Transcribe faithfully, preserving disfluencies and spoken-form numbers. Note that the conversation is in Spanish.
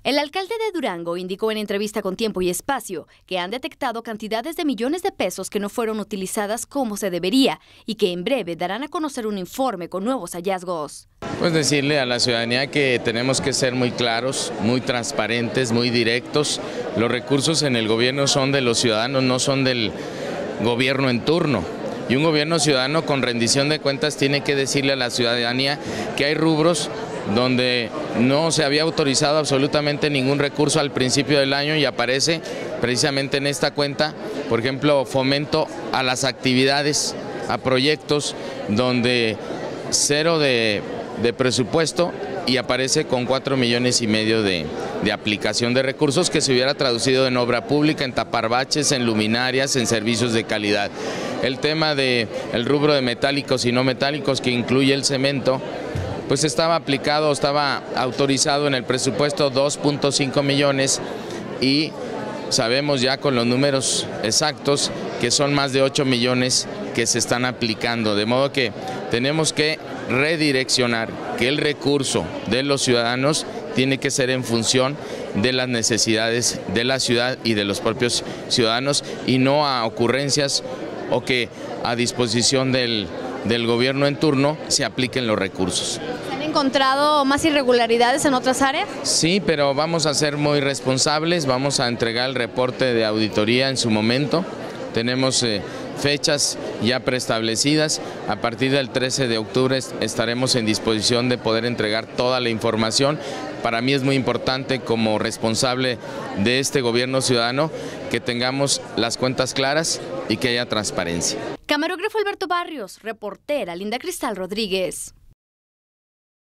El alcalde de Durango indicó en entrevista con Tiempo y Espacio que han detectado cantidades de millones de pesos que no fueron utilizadas como se debería y que en breve darán a conocer un informe con nuevos hallazgos. Pues decirle a la ciudadanía que tenemos que ser muy claros, muy transparentes, muy directos. Los recursos en el gobierno son de los ciudadanos, no son del gobierno en turno. Y un gobierno ciudadano con rendición de cuentas tiene que decirle a la ciudadanía que hay rubros donde no se había autorizado absolutamente ningún recurso al principio del año y aparece precisamente en esta cuenta, por ejemplo, fomento a las actividades, a proyectos donde cero de, de presupuesto y aparece con cuatro millones y medio de, de aplicación de recursos que se hubiera traducido en obra pública, en tapar baches, en luminarias, en servicios de calidad. El tema del rubro de metálicos y no metálicos que incluye el cemento, pues estaba aplicado, estaba autorizado en el presupuesto dos punto cinco millones y sabemos ya con los números exactos que son más de ocho millones que se están aplicando, de modo que tenemos que redireccionar que el recurso de los ciudadanos tiene que ser en función de las necesidades de la ciudad y de los propios ciudadanos y no a ocurrencias o que a disposición del, del gobierno en turno se apliquen los recursos. ¿Se han encontrado más irregularidades en otras áreas? Sí, pero vamos a ser muy responsables, vamos a entregar el reporte de auditoría en su momento. Tenemos eh, fechas ya preestablecidas. A partir del trece de octubre estaremos en disposición de poder entregar toda la información. Para mí es muy importante como responsable de este gobierno ciudadano que tengamos las cuentas claras y que haya transparencia. Camarógrafo Alberto Barrios, reportera Linda Cristal Rodríguez.